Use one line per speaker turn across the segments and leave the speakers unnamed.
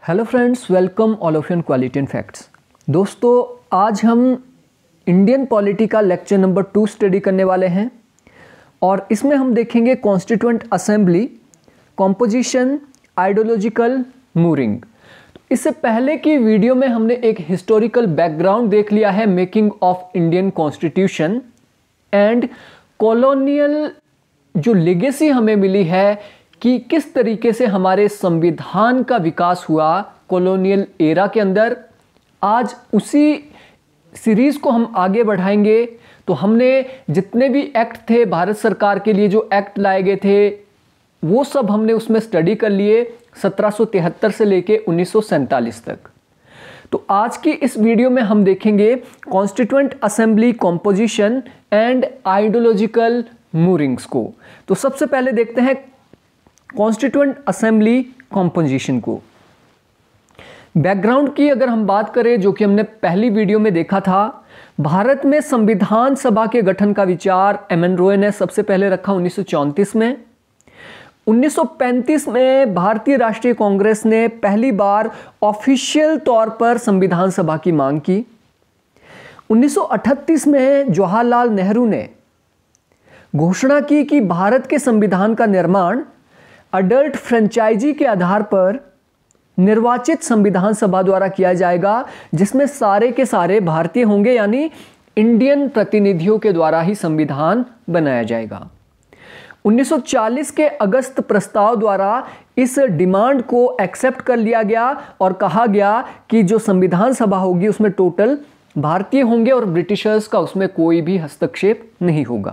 Hello friends, welcome all of you in quality and facts. दोस्तों, आज हम Indian polity का लेक्चर नंबर 2 स्टडी करने वाले हैं और इसमें हम देखेंगे constituent assembly, composition, ideological mooring. इससे पहले की वीडियो में हमने एक हिस्टोरिकल बैकग्राउंड देख लिया है, making of Indian constitution and colonial जो लेगेसी हमें मिली है कि किस तरीके से हमारे संविधान का विकास हुआ कॉलोनियल एरा के अंदर। आज उसी सीरीज को हम आगे बढ़ाएंगे। तो हमने जितने भी एक्ट थे भारत सरकार के लिए, जो एक्ट लाए गए थे, वो सब हमने उसमें स्टडी कर लिए 1773 से लेके 1947 तक। तो आज की इस वीडियो में हम देखेंगे constituent assembly, composition and ideological moorings को। तो सबसे पहले देखते हैं कॉन्स्टिट्यूएंट असेंबली कॉम्पोजिशन को। बैकग्राउंड की अगर हम बात करें, जो कि हमने पहली वीडियो में देखा था, भारत में संविधान सभा के गठन का विचार एम.एन. रॉय ने सबसे पहले रखा 1934 में। 1935 में भारतीय राष्ट्रीय कांग्रेस ने पहली बार ऑफिशियल तौर पर संविधान सभा की मांग की। 1938 में जवाहरलाल नेहरू ने घोषणा की कि भारत के संविधान का निर्माण अडल्ट फ्रेंचाइजी के आधार पर निर्वाचित संविधान सभा द्वारा किया जाएगा, जिसमें सारे के सारे भारतीय होंगे, यानी इंडियन प्रतिनिधियों के द्वारा ही संविधान बनाया जाएगा। 1940 के अगस्त प्रस्ताव द्वारा इस डिमांड को एक्सेप्ट कर लिया गया और कहा गया कि जो संविधान सभा होगी उसमें टोटल भारतीय होंगे और ब्रिटिशर्स का उसमें कोई भी हस्तक्षेप नहीं होगा।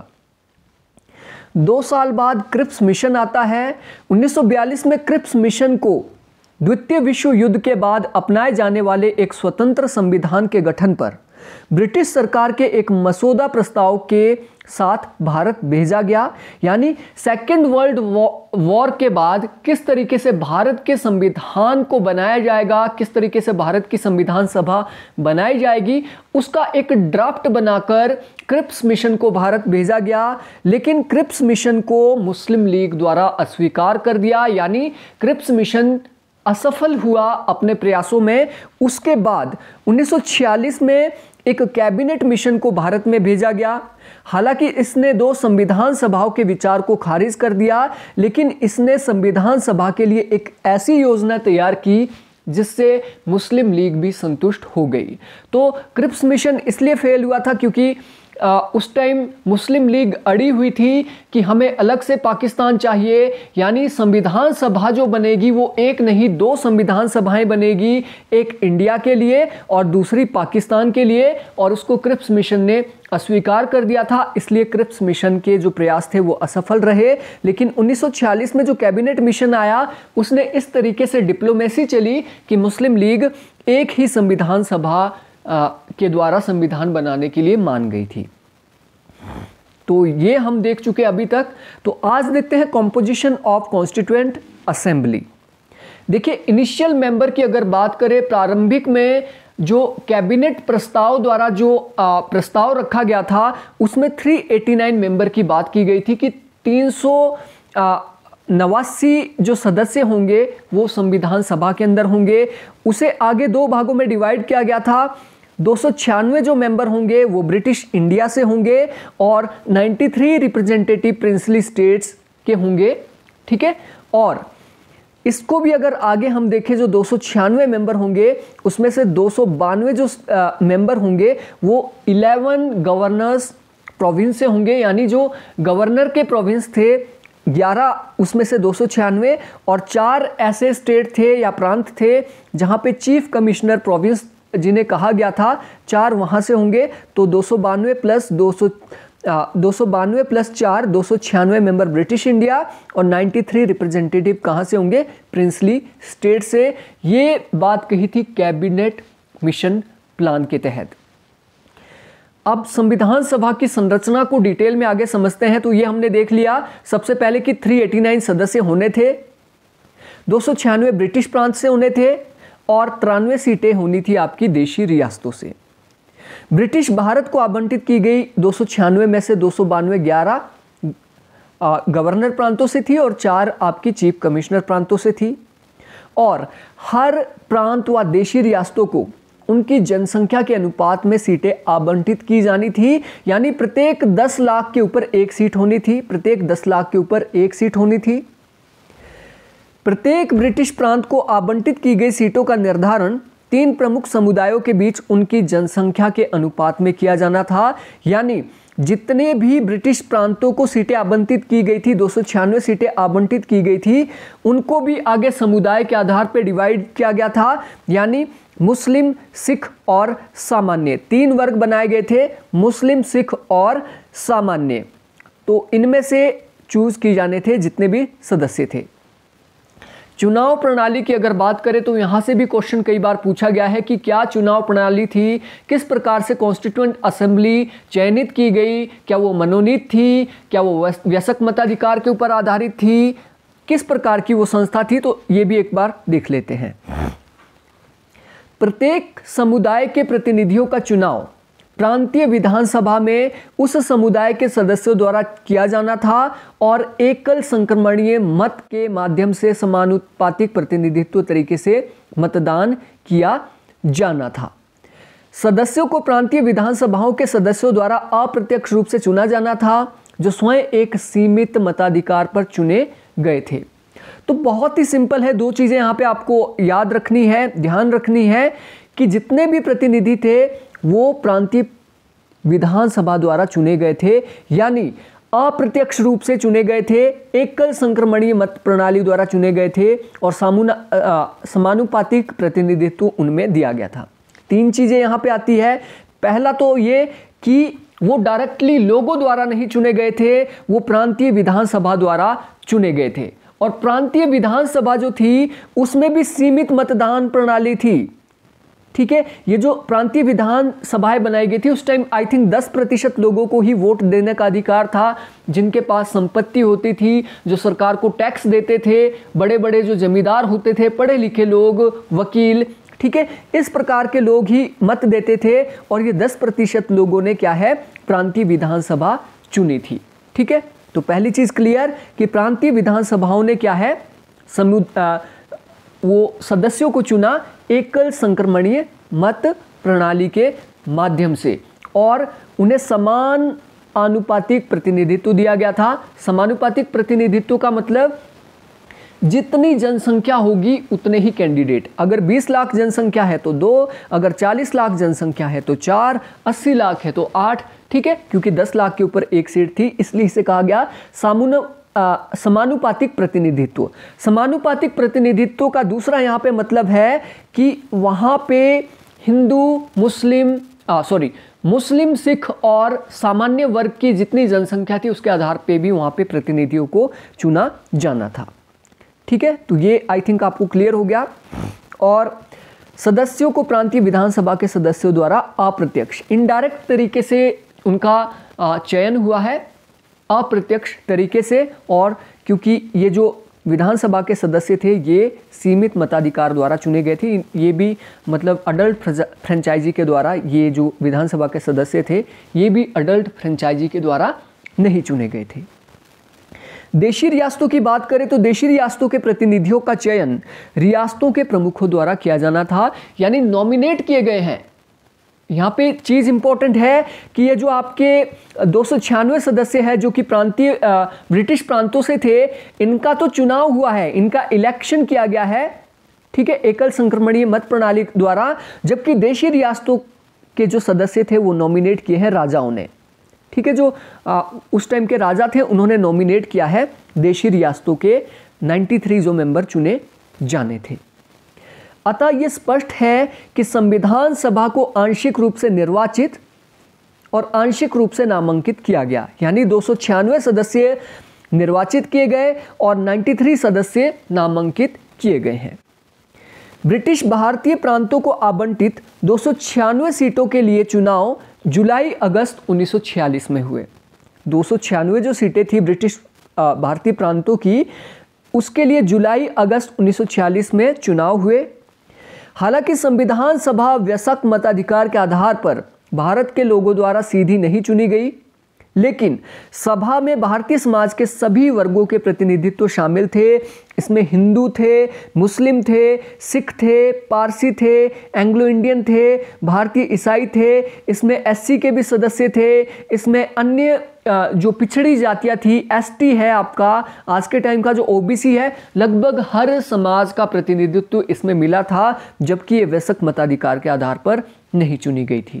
2 साल बाद क्रिप्स मिशन आता है। 1942 में क्रिप्स मिशन को द्वितीय विश्व युद्ध के बाद अपनाए जाने वाले एक स्वतंत्र संविधान के गठन पर ब्रिटिश सरकार के एक मसौदा प्रस्ताव के साथ भारत भेजा गया। यानी सेकेंड वर्ल्ड वॉर के बाद किस तरीके से भारत के संविधान को बनाया जाएगा, किस तरीके से भारत की संविधान सभा बनाई जाएगी, उसका एक ड्राफ्ट बनाकर क्रिप्स मिशन को भारत भेजा गया। लेकिन क्रिप्स मिशन को मुस्लिम लीग द्वारा अस्वीकार कर दिया, यानी क्रिप्स मिशन असफल हुआ अपने प्रयासों में। उसके बाद 1946 में एक कैबिनेट मिशन को भारत में भेजा गया। हालांकि इसने 2 संविधान सभाओं के विचार को खारिज कर दिया, लेकिन इसने संविधान सभा के लिए एक ऐसी योजना तैयार की जिससे मुस्लिम लीग भी संतुष्ट हो गई। तो क्रिप्स मिशन इसलिए फेल हुआ था क्योंकि उस टाइम मुस्लिम लीग अड़ी हुई थी कि हमें अलग से पाकिस्तान चाहिए, यानी संविधान सभा जो बनेगी वो एक नहीं 2 संविधान सभाएं बनेगी, एक इंडिया के लिए और दूसरी पाकिस्तान के लिए, और उसको क्रिप्स मिशन ने अस्वीकार कर दिया था। इसलिए क्रिप्स मिशन के जो प्रयास थे वो असफल रहे। लेकिन 1946 में जो कैबिनेट मिशन आया, उसने इस तरीके से डिप्लोमेसी चली कि मुस्लिम लीग एक ही संविधान सभा के द्वारा संविधान बनाने के लिए मान गई थी। तो ये हम देख चुके अभी तक। तो आज देखते हैं कॉम्पोजिशन ऑफ कॉन्स्टिट्यूएंट असेंबली। देखिए, इनिशियल मेंबर की अगर बात करें, प्रारंभिक में जो कैबिनेट प्रस्ताव द्वारा जो प्रस्ताव रखा गया था, उसमें 389 मेंबर की बात की गई थी कि 389 जो सदस्य होंगे वो संविधान सभा के अंदर होंगे। उसे आगे 2 भागों में डिवाइड किया गया था। 296 जो मेंबर होंगे वो ब्रिटिश इंडिया से होंगे और 93 रिप्रेजेंटेटिव प्रिंसली स्टेट्स के होंगे। ठीक है, और इसको भी अगर आगे हम देखें, जो 296 मेंबर होंगे उसमें से 292 जो मेंबर होंगे वो 11 गवर्नर्स प्रोविंस से होंगे, यानी जो गवर्नर के प्रोविंस थे 11 उसमें से 296, और 4 ऐसे स्टेट थे या प्रांत थे जहां पे चीफ कमिश्नर प्रोविंस जिन्हें कहा गया था, 4 वहां से होंगे। तो 292 प्लस 4 296 मेंबर ब्रिटिश इंडिया और 93 रिप्रेजेंटेटिव कहां से होंगे, प्रिंसली स्टेट से। ये बात कही थी कैबिनेट मिशन प्लान के तहत। अब संविधान सभा की संरचना को डिटेल में आगे समझते हैं। तो ये हमने देख लिया सबसे पहले कि 389 सदस्य होने थे, 296 ब्रिटिश प्रांत से होने थे और 93 सीटें होनी थी आपकी देशी रियासतों से। ब्रिटिश भारत को आवंटित की गई 296 में से 292 11 गवर्नर प्रांतों से थी और 4 आपकी चीफ कमिश्नर प्रांतों से थी। और हर प्रांत व देशी रियासतों को उनकी जनसंख्या के अनुपात में सीटें आवंटित की जानी थी। यानी प्रत्येक 10 लाख के ऊपर एक सीट होनी थी, प्रत्येक 10 लाख के ऊपर एक सीट होनी थी। प्रत्येक ब्रिटिश प्रांत को आवंटित की गई सीटों का निर्धारण 3 प्रमुख समुदायों के बीच उनकी जनसंख्या के अनुपात में किया जाना था। यानी जितने भी ब्रिटिश प्रांतों को सीटें आवंटित की गई थी, 296 सीटें आवंटित की गई थी, उनको भी आगे समुदाय के आधार पर डिवाइड किया गया था। यानी मुस्लिम, सिख और सामान्य 3 वर्ग बनाए गए थे, मुस्लिम, सिख और सामान्य। तो इनमें से चूज किए जाने थे जितने भी सदस्य थे। चुनाव प्रणाली की अगर बात करें तो यहां से भी क्वेश्चन कई बार पूछा गया है कि क्या चुनाव प्रणाली थी, किस प्रकार से कॉन्स्टिट्यूएंट असेंबली चयनित की गई, क्या वो मनोनीत थी, क्या वो वयस्क मताधिकार के ऊपर आधारित थी, किस प्रकार की वो संस्था थी। तो ये भी एक बार देख लेते हैं। प्रत्येक समुदाय के प्रतिनिधियों का चुनाव प्रांतीय विधानसभा में उस समुदाय के सदस्यों द्वारा किया जाना था और एकल संक्रमणीय मत के माध्यम से समानुपातिक प्रतिनिधित्व तरीके से मतदान किया जाना था। सदस्यों को प्रांतीय विधानसभाओं के सदस्यों द्वारा अप्रत्यक्ष रूप से चुना जाना था, जो स्वयं एक सीमित मताधिकार पर चुने गए थे। तो बहुत ही सिंपल है, 2 चीजें यहाँ पे आपको याद रखनी है, ध्यान रखनी है कि जितने भी प्रतिनिधि थे वो प्रांतीय विधानसभा द्वारा चुने गए थे, यानी अप्रत्यक्ष रूप से चुने गए थे, एकल संक्रमणीय मत प्रणाली द्वारा चुने गए थे और समानुपातिक प्रतिनिधित्व उनमें दिया गया था। 3 चीजें यहाँ पे आती है। पहला तो ये कि वो डायरेक्टली लोगों द्वारा नहीं चुने गए थे, वो प्रांतीय विधानसभा द्वारा चुने गए थे। और प्रांतीय विधानसभा जो थी उसमें भी सीमित मतदान प्रणाली थी। ठीक है, ये जो प्रांतीय विधानसभाएं बनाई गई थी उस टाइम आई थिंक 10% लोगों को ही वोट देने का अधिकार था, जिनके पास संपत्ति होती थी, जो सरकार को टैक्स देते थे, बड़े बड़े जो जमींदार होते थे, पढ़े लिखे लोग, वकील, ठीक है, इस प्रकार के लोग ही मत देते थे। और ये 10% लोगों ने क्या है, प्रांतीय विधानसभा चुनी थी। ठीक है, तो पहली चीज क्लियर कि प्रांतीय विधानसभाओं ने क्या है, वो सदस्यों को चुना एकल संक्रमणीय मत प्रणाली के माध्यम से और उन्हें समान आनुपातिक प्रतिनिधित्व दिया गया था। समानुपातिक प्रतिनिधित्व का मतलब जितनी जनसंख्या होगी उतने ही कैंडिडेट। अगर 20 लाख जनसंख्या है तो 2, अगर 40 लाख जनसंख्या है तो 4, 80 लाख है तो 8। ठीक है, क्योंकि 10 लाख के ऊपर एक सीट थी, इसलिए इसे कहा गया समानुपातिक प्रतिनिधित्व। समानुपातिक प्रतिनिधित्व का दूसरा यहाँ पे मतलब है कि वहाँ पे हिंदू, मुस्लिम, सिख और सामान्य वर्ग की जितनी जनसंख्या थी उसके आधार पे भी वहाँ पे प्रतिनिधियों को चुना जाना था। ठीक है, तो ये आई थिंक आपको क्लियर हो गया। और सदस्यों को प्रांतीय विधानसभा के सदस्यों द्वारा अप्रत्यक्ष, इनडायरेक्ट तरीके से उनका चयन हुआ है, अप्रत्यक्ष तरीके से। और क्योंकि ये जो विधानसभा के सदस्य थे ये सीमित मताधिकार द्वारा चुने गए थे, ये भी मतलब अडल्ट फ्रेंचाइजी के द्वारा, ये जो विधानसभा के सदस्य थे ये भी अडल्ट फ्रेंचाइजी के द्वारा नहीं चुने गए थे। देशी रियासतों की बात करें तो देशी रियासतों के प्रतिनिधियों का चयन रियासतों के प्रमुखों द्वारा किया जाना था, यानी नॉमिनेट किए गए हैं। यहाँ पे चीज़ इंपॉर्टेंट है कि ये जो आपके 296 सदस्य हैं जो कि प्रांतीय ब्रिटिश प्रांतों से थे, इनका तो चुनाव हुआ है, इनका इलेक्शन किया गया है, ठीक है, एकल संक्रमणीय मत प्रणाली द्वारा। जबकि देशी रियासतों के जो सदस्य थे वो नॉमिनेट किए हैं राजाओं ने। ठीक है, जो उस टाइम के राजा थे उन्होंने नॉमिनेट किया है देशी रियासतों के 93 जो मेंबर चुने जाने थे। अतः ये स्पष्ट है कि संविधान सभा को आंशिक रूप से निर्वाचित और आंशिक रूप से नामांकित किया गया, यानी 296 सदस्य निर्वाचित किए गए और 93 सदस्य नामांकित किए गए हैं। ब्रिटिश भारतीय प्रांतों को आवंटित 296 सीटों के लिए चुनाव जुलाई अगस्त 1946 में हुए। 296 जो सीटें थी ब्रिटिश भारतीय प्रांतों की, उसके लिए जुलाई अगस्त 1946 में चुनाव हुए। हालांकि संविधान सभा वयस्क मताधिकार के आधार पर भारत के लोगों द्वारा सीधी नहीं चुनी गई, लेकिन सभा में भारतीय समाज के सभी वर्गों के प्रतिनिधित्व शामिल थे। इसमें हिंदू थे, मुस्लिम थे, सिख थे, पारसी थे, एंग्लो इंडियन थे, भारतीय ईसाई थे, इसमें एससी के भी सदस्य थे, इसमें अन्य जो पिछड़ी जातियां थी, एसटी है आपका, आज के टाइम का जो ओबीसी है, लगभग हर समाज का प्रतिनिधित्व इसमें मिला था, जबकि ये वयस्क मताधिकार के आधार पर नहीं चुनी गई थी।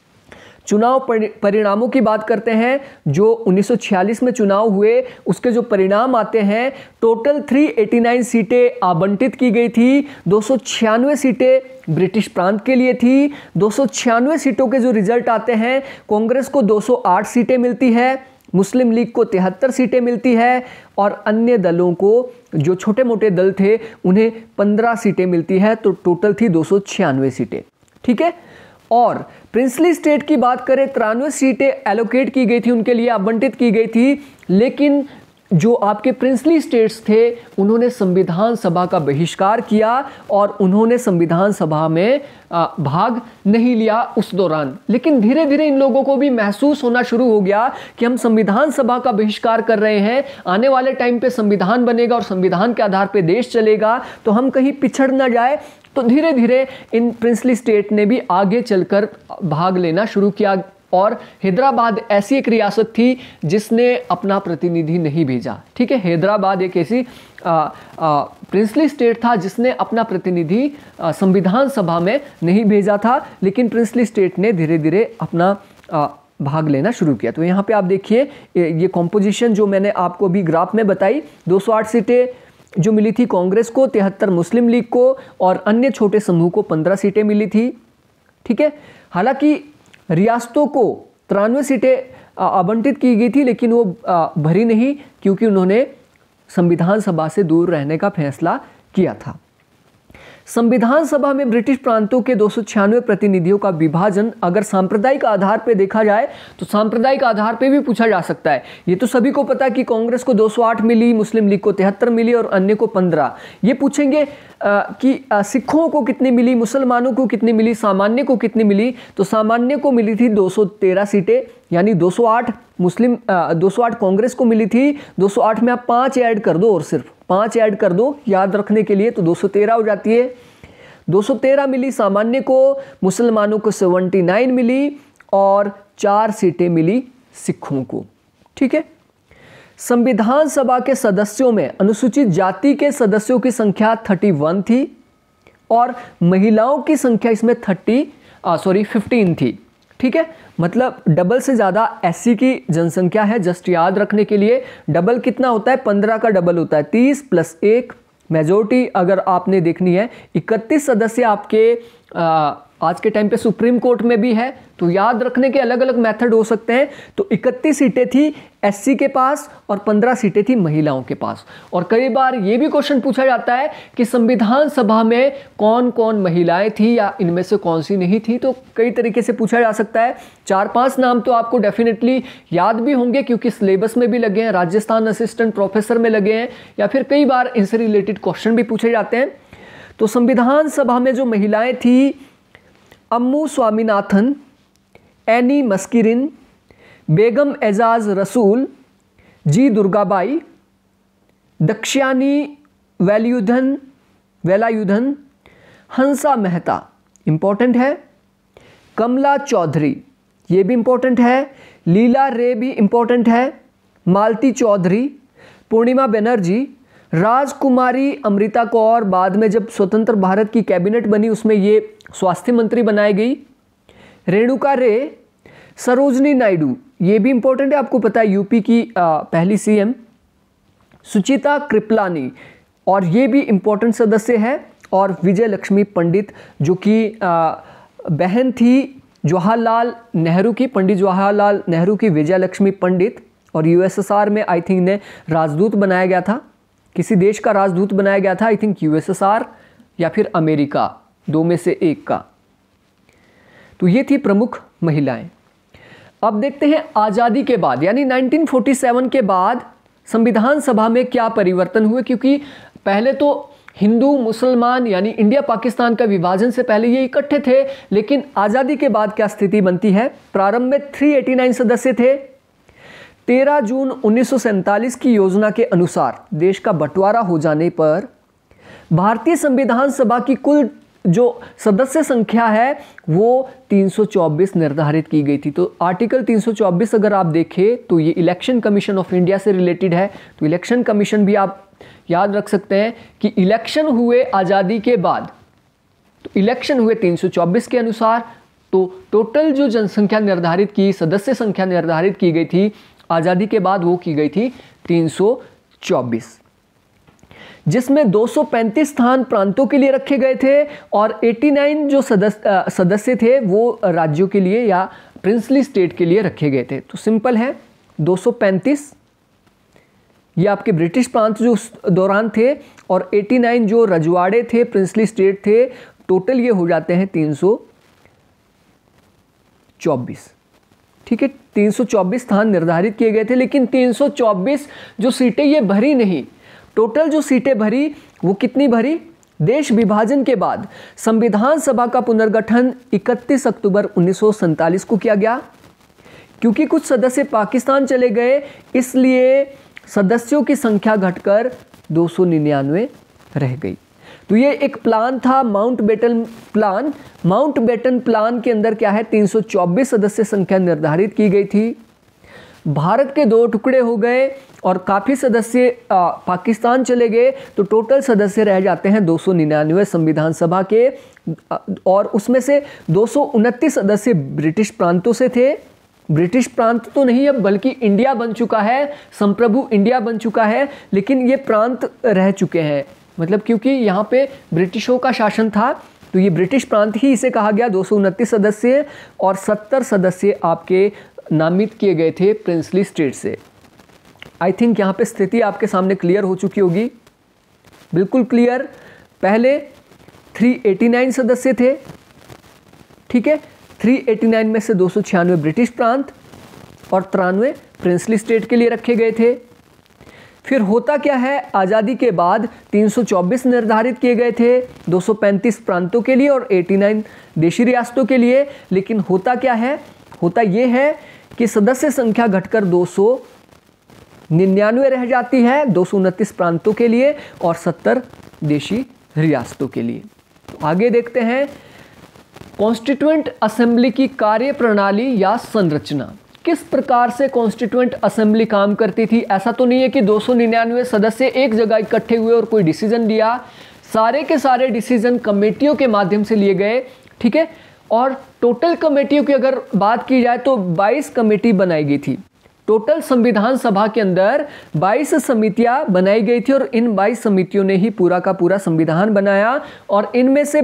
चुनाव परिणामों की बात करते हैं। जो 1946 में चुनाव हुए उसके जो परिणाम आते हैं, टोटल 389 सीटें आवंटित की गई थी। 296 सीटें ब्रिटिश प्रांत के लिए थी। 296 सीटों के जो रिजल्ट आते हैं, कांग्रेस को 208 सीटें मिलती है, मुस्लिम लीग को 73 सीटें मिलती है और अन्य दलों को, जो छोटे मोटे दल थे, उन्हें 15 सीटें मिलती है। तो टोटल थी 296 सीटें। ठीक है। और प्रिंसली स्टेट की बात करें, 93 सीटें एलोकेट की गई थी, उनके लिए आवंटित की गई थी। लेकिन जो आपके प्रिंसली स्टेट्स थे उन्होंने संविधान सभा का बहिष्कार किया और उन्होंने संविधान सभा में भाग नहीं लिया उस दौरान। लेकिन धीरे धीरे इन लोगों को भी महसूस होना शुरू हो गया कि हम संविधान सभा का बहिष्कार कर रहे हैं, आने वाले टाइम पे संविधान बनेगा और संविधान के आधार पे देश चलेगा, तो हम कहीं पिछड़ ना जाए। तो धीरे धीरे इन प्रिंसली स्टेट ने भी आगे चलकर भाग लेना शुरू किया। और हैदराबाद ऐसी एक रियासत थी जिसने अपना प्रतिनिधि नहीं भेजा। ठीक है, हैदराबाद एक ऐसी प्रिंसली स्टेट था जिसने अपना प्रतिनिधि संविधान सभा में नहीं भेजा था, लेकिन प्रिंसली स्टेट ने धीरे धीरे अपना भाग लेना शुरू किया। तो यहाँ पे आप देखिए ये कॉम्पोजिशन जो मैंने आपको अभी ग्राफ में बताई, 208 सीटें जो मिली थी कांग्रेस को, 73 मुस्लिम लीग को और अन्य छोटे समूह को 15 सीटें मिली थी। ठीक है, हालांकि रियासतों को 93 सीटें आवंटित की गई थी, लेकिन वो भरी नहीं, क्योंकि उन्होंने संविधान सभा से दूर रहने का फैसला किया था। संविधान सभा में ब्रिटिश प्रांतों के 296 प्रतिनिधियों का विभाजन अगर सांप्रदायिक आधार पर देखा जाए तो सांप्रदायिक आधार पर भी पूछा जा सकता है। ये तो सभी को पता है कि कांग्रेस को 208 मिली, मुस्लिम लीग को 73 मिली और अन्य को 15। ये पूछेंगे कि सिखों को कितनी मिली, मुसलमानों को कितनी मिली, सामान्य को कितनी मिली, तो सामान्य को मिली थी 213 सीटें, यानी 208 मुस्लिम 208 कांग्रेस को मिली थी। 208 में आप 5 ऐड कर दो और सिर्फ 5 ऐड कर दो याद रखने के लिए, तो 213 हो जाती है। 213 मिली सामान्य को, मुसलमानों को 79 मिली और 4 सीटें मिली सिखों को। ठीक है। संविधान सभा के सदस्यों में अनुसूचित जाति के सदस्यों की संख्या 31 थी और महिलाओं की संख्या इसमें 15 थी। ठीक है, मतलब डबल से ज़्यादा एससी की जनसंख्या है। जस्ट याद रखने के लिए, डबल कितना होता है, 15 का डबल होता है 30 + 1। मेजोरिटी अगर आपने देखनी है, 31 सदस्य आपके आज के टाइम पे सुप्रीम कोर्ट में भी है, तो याद रखने के अलग अलग मेथड हो सकते हैं। तो 31 सीटें थी एससी के पास और 15 सीटें थी महिलाओं के पास। और कई बार ये भी क्वेश्चन पूछा जाता है कि संविधान सभा में कौन कौन महिलाएं थी या इनमें से कौन सी नहीं थी, तो कई तरीके से पूछा जा सकता है। 4-5 नाम तो आपको डेफिनेटली याद भी होंगे, क्योंकि सिलेबस में भी लगे हैं, राजस्थान असिस्टेंट प्रोफेसर में लगे हैं, या फिर कई बार इनसे रिलेटेड क्वेश्चन भी पूछे जाते हैं। तो संविधान सभा में जो महिलाएं थी, अम्मू स्वामीनाथन, एनी मस्किरिन, बेगम एजाज रसूल, जी दुर्गाबाई, दक्षयानी वेलायुधन, हंसा मेहता, इंपॉर्टेंट है, कमला चौधरी, ये भी इंपॉर्टेंट है, लीला रे भी इंपॉर्टेंट है, मालती चौधरी, पूर्णिमा बनर्जी, राजकुमारी अमृता कौर, बाद में जब स्वतंत्र भारत की कैबिनेट बनी उसमें ये स्वास्थ्य मंत्री बनाई गई, रेणुका रे, सरोजनी नायडू, ये भी इंपॉर्टेंट है, आपको पता है यूपी की पहली सीएम, सुचिता कृपलानी, और ये भी इंपॉर्टेंट सदस्य है, और विजय लक्ष्मी पंडित जो कि बहन थी जवाहरलाल नेहरू की, पंडित जवाहरलाल नेहरू की विजय लक्ष्मी पंडित, और यूएसएसआर में आई थिंक ने राजदूत बनाया गया था, किसी देश का राजदूत बनाया गया था, आई थिंक यूएसएसआर या फिर अमेरिका, दो में से एक का। तो ये थी प्रमुख महिलाएं। अब देखते हैं आज़ादी के बाद, यानी 1947 के बाद संविधान सभा में क्या परिवर्तन हुए, क्योंकि पहले तो हिंदू मुसलमान यानी इंडिया पाकिस्तान का विभाजन से पहले ये इकट्ठे थे, लेकिन आज़ादी के बाद क्या स्थिति बनती है। प्रारंभ में 389 सदस्य थे, 13 जून 1947 की योजना के अनुसार देश का बंटवारा हो जाने पर भारतीय संविधान सभा की कुल जो सदस्य संख्या है वो 324 निर्धारित की गई थी। तो आर्टिकल 324 अगर आप देखें तो ये इलेक्शन कमीशन ऑफ इंडिया से रिलेटेड है। तो इलेक्शन कमीशन भी आप याद रख सकते हैं कि इलेक्शन हुए आज़ादी के बाद, तो इलेक्शन हुए 324 के अनुसार। तो टोटल जो जनसंख्या निर्धारित की, सदस्य संख्या निर्धारित की गई थी आज़ादी के बाद, वो की गई थी 324, जिसमें 235 स्थान प्रांतों के लिए रखे गए थे और 89 जो सदस्य थे वो राज्यों के लिए या प्रिंसली स्टेट के लिए रखे गए थे। तो सिंपल है, 235 ये आपके ब्रिटिश प्रांत जो उस दौरान थे और 89 जो रजवाड़े थे, प्रिंसली स्टेट थे, टोटल ये हो जाते हैं 324। ठीक है, 324 स्थान निर्धारित किए गए थे, लेकिन 324 जो सीटें ये भरी नहीं। टोटल जो सीटें भरी वो कितनी भरी? देश विभाजन के बाद संविधान सभा का पुनर्गठन 31 अक्टूबर 1947 को किया गया। क्योंकि कुछ सदस्य पाकिस्तान चले गए, इसलिए सदस्यों की संख्या घटकर 299 रह गई। तो ये एक प्लान था, माउंटबेटन प्लान। माउंटबेटन प्लान के अंदर क्या है, 324 सदस्य संख्या निर्धारित की गई थी। भारत के 2 टुकड़े हो गए और काफ़ी सदस्य पाकिस्तान चले गए, तो टोटल सदस्य रह जाते हैं 299 संविधान सभा के, और उसमें से 229 सदस्य ब्रिटिश प्रांतों से थे। ब्रिटिश प्रांत तो नहीं अब, बल्कि इंडिया बन चुका है, संप्रभु इंडिया बन चुका है, लेकिन ये प्रांत रह चुके हैं। मतलब क्योंकि यहाँ पे ब्रिटिशों का शासन था, तो ये ब्रिटिश प्रांत ही इसे कहा गया। 229 सदस्य और 70 सदस्य आपके नामित किए गए थे प्रिंसली स्टेट से। आई थिंक यहाँ पे स्थिति आपके सामने क्लियर हो चुकी होगी, बिल्कुल क्लियर। पहले 389 सदस्य थे, ठीक है, 389 में से 296 ब्रिटिश प्रांत और 93 प्रिंसली स्टेट के लिए रखे गए थे। फिर होता क्या है, आज़ादी के बाद 324 निर्धारित किए गए थे, 235 प्रांतों के लिए और 89 देशी रियासतों के लिए। लेकिन होता क्या है, होता ये है कि सदस्य संख्या घटकर 299 रह जाती है, 229 प्रांतों के लिए और 70 देशी रियासतों के लिए। तो आगे देखते हैं कॉन्स्टिट्यूएंट असेंबली की कार्य प्रणाली या संरचना। किस प्रकार से कॉन्स्टिट्यूएंट असेंबली काम करती थी? ऐसा तो नहीं है कि 299 सदस्य एक जगह इकट्ठे हुए और कोई डिसीजन लिया। सारे के सारे डिसीजन कमेटियों के माध्यम से लिए गए, ठीक है। और टोटल कमेटियों की अगर बात की जाए तो 22 कमेटी बनाई गई थी। टोटल संविधान सभा के अंदर 22 समितियां बनाई गई थी और इन 22 समितियों ने ही पूरा का पूरा संविधान बनाया। और इनमें से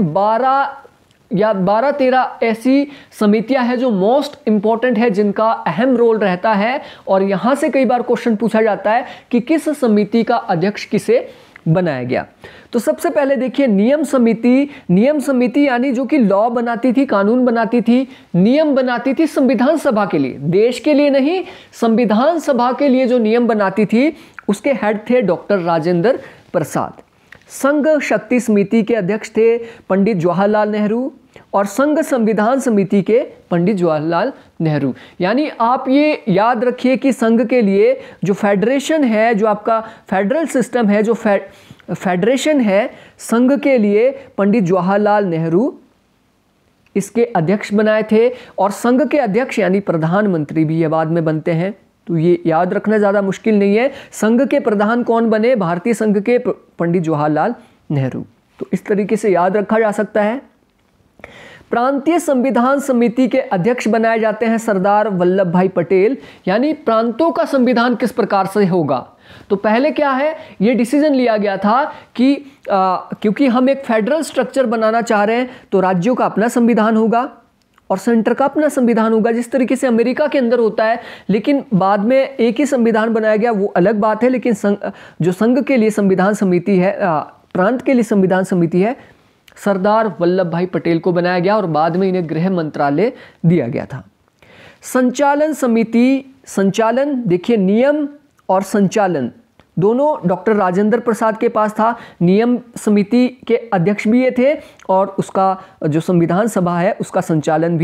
12-13 ऐसी समितियां हैं जो मोस्ट इंपॉर्टेंट है, जिनका अहम रोल रहता है। और यहां से कई बार क्वेश्चन पूछा जाता है कि किस समिति का अध्यक्ष किसे बनाया गया। तो सबसे पहले देखिए नियम समिति। नियम समिति यानी जो कि लॉ बनाती थी, कानून बनाती थी, नियम बनाती थी संविधान सभा के लिए, देश के लिए नहीं, संविधान सभा के लिए जो नियम बनाती थी उसके हेड थे डॉक्टर राजेंद्र प्रसाद। संघ शक्ति समिति के अध्यक्ष थे पंडित जवाहरलाल नेहरू और संघ संविधान समिति के पंडित जवाहरलाल नेहरू। यानी आप ये याद रखिए कि संघ के लिए जो फेडरेशन है, जो आपका फेडरल सिस्टम है, जो फेडरेशन है, संघ के लिए पंडित जवाहरलाल नेहरू इसके अध्यक्ष बनाए थे। और संघ के अध्यक्ष यानी प्रधानमंत्री भी ये बाद में बनते हैं, तो ये याद रखना ज़्यादा मुश्किल नहीं है। संघ के प्रधान कौन बने? भारतीय संघ के पंडित जवाहरलाल नेहरू। तो इस तरीके से याद रखा जा सकता है। प्रांतीय संविधान समिति के अध्यक्ष बनाए जाते हैं सरदार वल्लभ भाई पटेल। यानी प्रांतों का संविधान किस प्रकार से होगा, तो पहले क्या है, ये डिसीजन लिया गया था कि क्योंकि हम एक फेडरल स्ट्रक्चर बनाना चाह रहे हैं, तो राज्यों का अपना संविधान होगा और सेंटर का अपना संविधान होगा, जिस तरीके से अमेरिका के अंदर होता है। लेकिन बाद में एक ही संविधान बनाया गया, वो अलग बात है। लेकिन जो संघ के लिए संविधान समिति है, प्रांत के लिए संविधान समिति है, सरदार वल्लभ भाई पटेल को बनाया गया और बाद में इन्हें गृह मंत्रालय दिया गया था। संचालन समिति, संचालन देखिए, नियम और संचालन दोनों डॉक्टर राजेंद्र प्रसाद के पास था। नियम समिति के अध्यक्ष भी ये थे और उसका जो संविधान सभा है उसका संचालन भी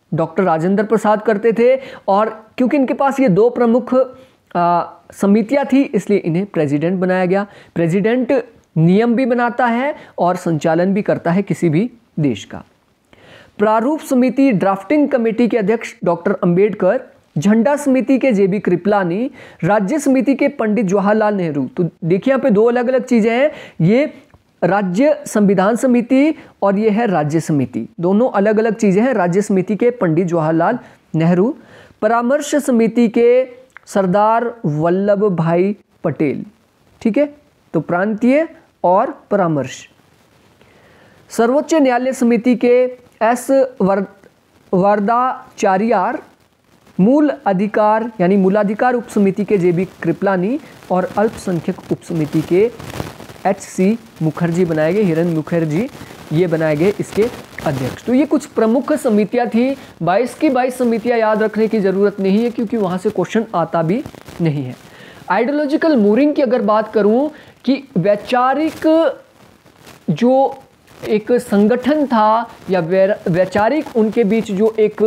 डॉक्टर राजेंद्र प्रसाद करते थे, और क्योंकि इनके पास ये दो प्रमुख समितियां थी इसलिए इन्हें प्रेसिडेंट बनाया गया। प्रेसिडेंट नियम भी बनाता है और संचालन भी करता है किसी भी देश का। प्रारूप समिति ड्राफ्टिंग कमेटी के अध्यक्ष डॉक्टर अंबेडकर, झंडा समिति के जेबी कृपलानी, राज्य समिति के पंडित जवाहरलाल नेहरू। तो देखिए यहाँ पे दो अलग अलग चीजें हैं, ये राज्य संविधान समिति और ये है राज्य समिति, दोनों अलग अलग चीजें हैं। राज्य समिति के पंडित जवाहरलाल नेहरू, परामर्श समिति के सरदार वल्लभ भाई पटेल, ठीक है, तो प्रांतीय और परामर्श। सर्वोच्च न्यायालय समिति के एस वरदाचार्यार, मूल अधिकार यानी मूलाधिकार उप समिति के जेबी कृपलानी और अल्पसंख्यक उप समिति के एच.सी. मुखर्जी बनाए गए, हिरन मुखर्जी ये बनाए गए इसके अध्यक्ष। तो ये कुछ प्रमुख समितियां थी। 22 की 22 समितियां याद रखने की जरूरत नहीं है क्योंकि वहां से क्वेश्चन आता भी नहीं है। आइडियोलॉजिकल मूरिंग की अगर बात करूं कि वैचारिक जो एक संगठन था या वैचारिक उनके बीच जो एक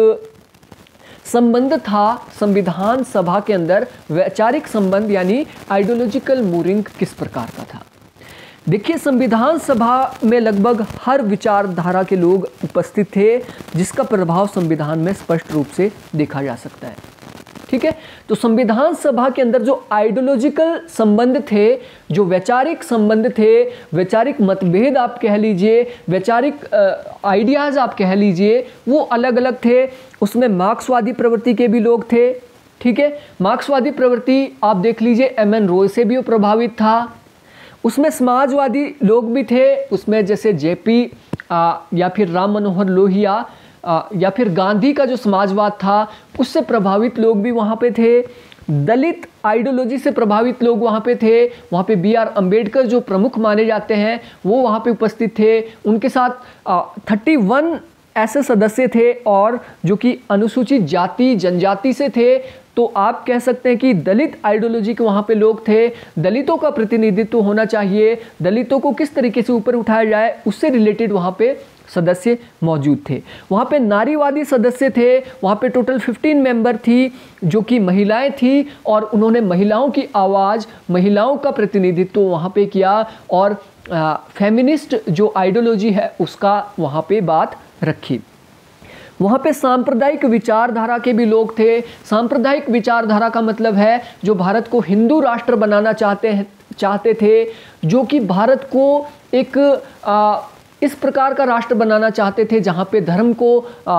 संबंध था संविधान सभा के अंदर, वैचारिक संबंध यानी आइडियोलॉजिकल मूरिंग किस प्रकार का था। देखिए संविधान सभा में लगभग हर विचारधारा के लोग उपस्थित थे जिसका प्रभाव संविधान में स्पष्ट रूप से देखा जा सकता है, ठीक है। तो संविधान सभा के अंदर जो आइडियोलॉजिकल संबंध थे, जो वैचारिक संबंध थे, वैचारिक मतभेद आप कह लीजिए, वैचारिक आइडियाज आप कह लीजिए, वो अलग अलग थे। उसमें मार्क्सवादी प्रवृत्ति के भी लोग थे, ठीक है। मार्क्सवादी प्रवृत्ति आप देख लीजिए एम.एन. रॉय से भी प्रभावित था। उसमें समाजवादी लोग भी थे, उसमें जैसे जेपी या फिर राम मनोहर लोहिया या फिर गांधी का जो समाजवाद था उससे प्रभावित लोग भी वहाँ पे थे। दलित आइडियोलॉजी से प्रभावित लोग वहाँ पे थे। वहाँ पे बी.आर. अंबेडकर जो प्रमुख माने जाते हैं वो वहाँ पे उपस्थित थे। उनके साथ 31 ऐसे सदस्य थे और जो कि अनुसूचित जाति जनजाति से थे। तो आप कह सकते हैं कि दलित आइडियोलॉजी के वहाँ पे लोग थे। दलितों का प्रतिनिधित्व होना चाहिए, दलितों को किस तरीके से ऊपर उठाया जाए उससे रिलेटेड वहाँ पे सदस्य मौजूद थे। वहाँ पे नारीवादी सदस्य थे, वहाँ पे टोटल 15 मेंबर थी जो कि महिलाएं थी और उन्होंने महिलाओं की आवाज़, महिलाओं का प्रतिनिधित्व वहाँ पे किया और फेमिनिस्ट जो आइडियोलॉजी है उसका वहाँ पे बात रखी। वहाँ पे सांप्रदायिक विचारधारा के भी लोग थे। सांप्रदायिक विचारधारा का मतलब है जो भारत को हिंदू राष्ट्र बनाना चाहते थे, जो कि भारत को एक इस प्रकार का राष्ट्र बनाना चाहते थे जहाँ पे धर्म को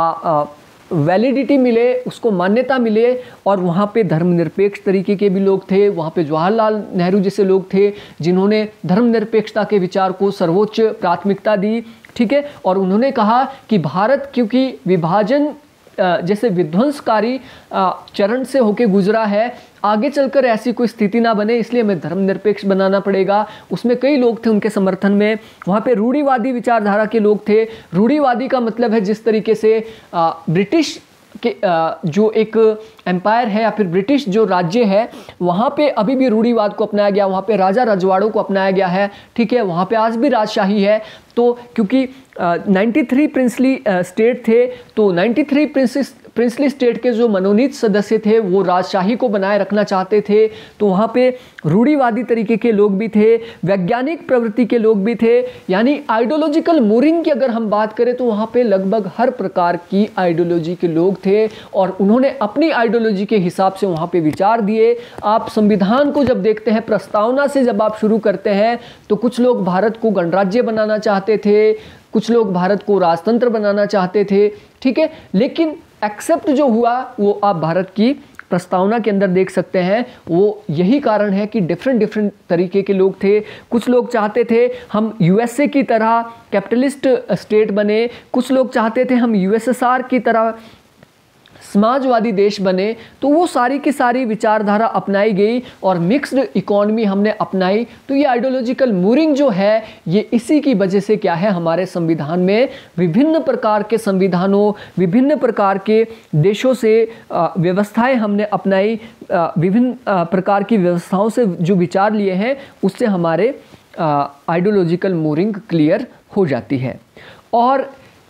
वैलिडिटी मिले, उसको मान्यता मिले। और वहाँ पे धर्मनिरपेक्ष तरीके के भी लोग थे। वहाँ पे जवाहरलाल नेहरू जैसे लोग थे जिन्होंने धर्मनिरपेक्षता के विचार को सर्वोच्च प्राथमिकता दी, ठीक है। और उन्होंने कहा कि भारत क्योंकि विभाजन जैसे विध्वंसकारी चरण से होके गुजरा है, आगे चलकर ऐसी कोई स्थिति ना बने, इसलिए हमें धर्मनिरपेक्ष बनाना पड़ेगा। उसमें कई लोग थे उनके समर्थन में। वहाँ पे रूढ़िवादी विचारधारा के लोग थे। रूढ़िवादी का मतलब है जिस तरीके से ब्रिटिश के जो एक एम्पायर है या फिर ब्रिटिश जो राज्य है वहाँ पे अभी भी रूढ़िवाद को अपनाया गया, वहाँ पे राजा रजवाड़ों को अपनाया गया है, ठीक है। वहाँ पे आज भी राजशाही है। तो क्योंकि 93 प्रिंसली स्टेट थे, तो 93 प्रिंसली स्टेट के जो मनोनीत सदस्य थे वो राजशाही को बनाए रखना चाहते थे। तो वहाँ पे रूढ़िवादी तरीके के लोग भी थे, वैज्ञानिक प्रवृत्ति के लोग भी थे। यानी आइडियोलॉजिकल मूरिंग की अगर हम बात करें तो वहाँ पे लगभग हर प्रकार की आइडियोलॉजी के लोग थे और उन्होंने अपनी आइडियोलॉजी के हिसाब से वहाँ पे विचार दिए। आप संविधान को जब देखते हैं, प्रस्तावना से जब आप शुरू करते हैं, तो कुछ लोग भारत को गणराज्य बनाना चाहते थे, कुछ लोग भारत को राजतंत्र बनाना चाहते थे, ठीक है। लेकिन एक्सेप्ट जो हुआ वो आप भारत की प्रस्तावना के अंदर देख सकते हैं। वो यही कारण है कि डिफरेंट तरीके के लोग थे। कुछ लोग चाहते थे हम यूएसए की तरह कैपिटलिस्ट स्टेट बने, कुछ लोग चाहते थे हम यूएसएसआर की तरह समाजवादी देश बने। तो वो सारी की सारी विचारधारा अपनाई गई और मिक्स्ड इकोनॉमी हमने अपनाई। तो ये आइडियोलॉजिकल मूरिंग जो है ये इसी की वजह से क्या है, हमारे संविधान में विभिन्न प्रकार के संविधानों, विभिन्न प्रकार के देशों से व्यवस्थाएं हमने अपनाई, विभिन्न प्रकार की व्यवस्थाओं से जो विचार लिए हैं उससे हमारे आइडियोलॉजिकल मूरिंग क्लियर हो जाती है। और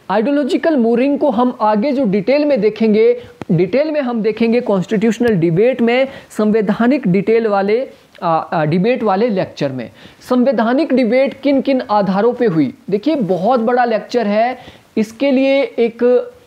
आइडियोलॉजिकल मूरिंग को हम आगे जो डिटेल में देखेंगे कॉन्स्टिट्यूशनल डिबेट में, संवैधानिक डिबेट वाले लेक्चर में। संवैधानिक डिबेट किन किन आधारों पे हुई, देखिए बहुत बड़ा लेक्चर है। इसके लिए एक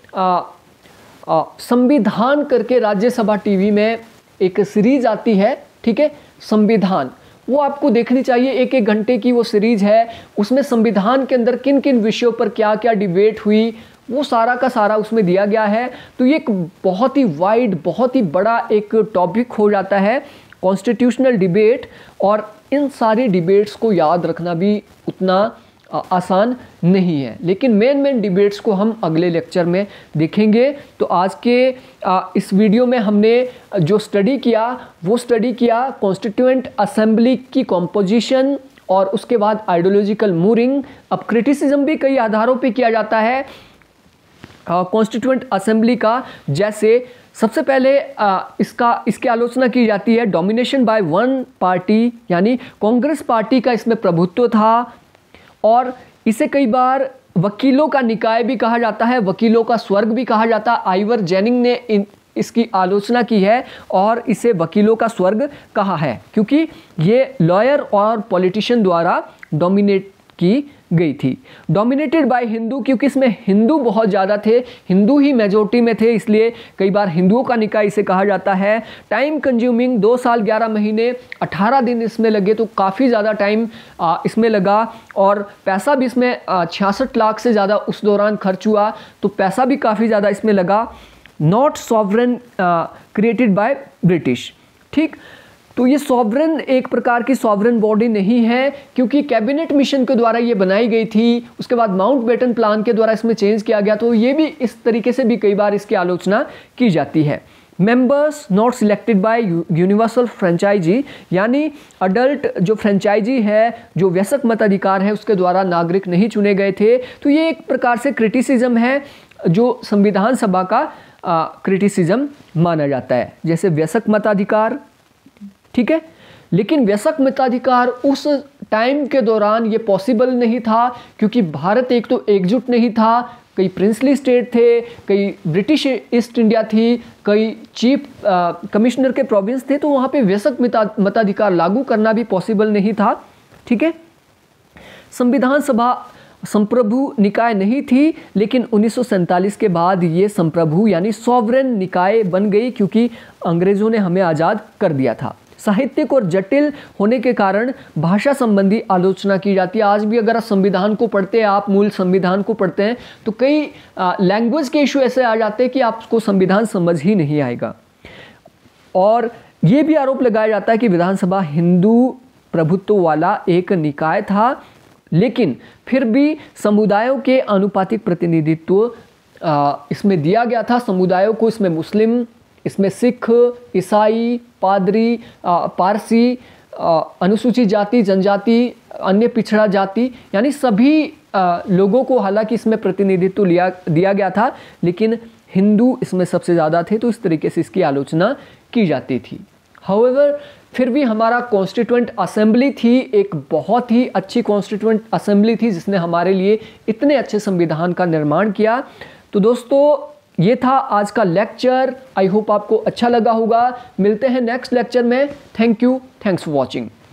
संविधान करके राज्यसभा टीवी में एक सीरीज आती है, ठीक है, संविधान, वो आपको देखनी चाहिए। एक एक घंटे की वो सीरीज है, उसमें संविधान के अंदर किन किन विषयों पर क्या क्या डिबेट हुई वो सारा का सारा उसमें दिया गया है। तो ये एक बहुत ही वाइड, बहुत ही बड़ा एक टॉपिक हो जाता है कॉन्स्टिट्यूशनल डिबेट, और इन सारी डिबेट्स को याद रखना भी उतना आसान नहीं है। लेकिन मेन डिबेट्स को हम अगले लेक्चर में देखेंगे। तो आज के इस वीडियो में हमने जो स्टडी किया वो स्टडी किया कॉन्स्टिट्यूएंट असेंबली की कॉम्पोजिशन और उसके बाद आइडियोलॉजिकल मूरिंग। अब क्रिटिसिज्म भी कई आधारों पे किया जाता है कॉन्स्टिट्यूएंट असेंबली का। जैसे सबसे पहले इसकी आलोचना की जाती है डोमिनेशन बाय वन पार्टी, यानी कांग्रेस पार्टी का इसमें प्रभुत्व था, और इसे कई बार वकीलों का निकाय भी कहा जाता है, वकीलों का स्वर्ग भी कहा जाता है। आइवर जेनिंग ने इसकी आलोचना की है और इसे वकीलों का स्वर्ग कहा है, क्योंकि ये लॉयर और पॉलिटिशियन द्वारा डोमिनेट की गई थी। डोमिनेटेड बाय हिंदू, क्योंकि इसमें हिंदू बहुत ज़्यादा थे, हिंदू ही मेजोरिटी में थे, इसलिए कई बार हिंदुओं का निकाय इसे कहा जाता है। टाइम कंज्यूमिंग, 2 साल 11 महीने 18 दिन इसमें लगे, तो काफ़ी ज़्यादा टाइम इसमें लगा, और पैसा भी इसमें 66 लाख से ज़्यादा उस दौरान खर्च हुआ, तो पैसा भी काफ़ी ज़्यादा इसमें लगा। Not sovereign created by British, ठीक। तो ये सॉवरेन एक प्रकार की सॉवरेन बॉडी नहीं है, क्योंकि कैबिनेट मिशन के द्वारा ये बनाई गई थी, उसके बाद माउंटबेटन प्लान के द्वारा इसमें चेंज किया गया, तो ये भी इस तरीके से भी कई बार इसकी आलोचना की जाती है। Members not selected by universal franchise, यानी अडल्ट जो फ्रेंचाइजी है, जो वयस्क मताधिकार है, उसके द्वारा नागरिक नहीं चुने गए थे। तो ये एक प्रकार से क्रिटिसिज्म है जो संविधान सभा का क्रिटिसिज्म माना जाता है। जैसे वयस्क मताधिकार, ठीक है, लेकिन वयस्क मताधिकार उस टाइम के दौरान ये पॉसिबल नहीं था, क्योंकि भारत एक तो एकजुट नहीं था, कई प्रिंसली स्टेट थे, कई ब्रिटिश ईस्ट इंडिया थी, कई चीफ कमिश्नर के प्रोविंस थे, तो वहाँ पे वयस्क मताधिकार लागू करना भी पॉसिबल नहीं था, ठीक है। संविधान सभा संप्रभु निकाय नहीं थी, लेकिन 1947 के बाद ये संप्रभु यानी सॉवरेन निकाय बन गई, क्योंकि अंग्रेज़ों ने हमें आज़ाद कर दिया था। साहित्यिक और जटिल होने के कारण भाषा संबंधी आलोचना की जाती है। आज भी अगर आप संविधान को पढ़ते हैं, आप मूल संविधान को पढ़ते हैं, तो कई लैंग्वेज के इशू ऐसे आ जाते हैं कि आपको संविधान समझ ही नहीं आएगा। और ये भी आरोप लगाया जाता है कि विधानसभा हिंदू प्रभुत्व वाला एक निकाय था, लेकिन फिर भी समुदायों के अनुपातिक प्रतिनिधित्व इसमें दिया गया था। समुदायों को इसमें मुस्लिम, इसमें सिख, ईसाई, पादरी, पारसी, अनुसूचित जाति, जनजाति, अन्य पिछड़ा जाति, यानी सभी लोगों को हालांकि इसमें प्रतिनिधित्व दिया गया था, लेकिन हिंदू इसमें सबसे ज़्यादा थे, तो इस तरीके से इसकी आलोचना की जाती थी। हाउएवर फिर भी हमारा कॉन्स्टिट्यूएंट असेंबली थी, एक बहुत ही अच्छी कॉन्स्टिट्यूएंट असेंबली थी, जिसने हमारे लिए इतने अच्छे संविधान का निर्माण किया। तो दोस्तों ये था आज का लेक्चर, आई होप आपको अच्छा लगा होगा। मिलते हैं नेक्स्ट लेक्चर में। Thank you, thanks for watching.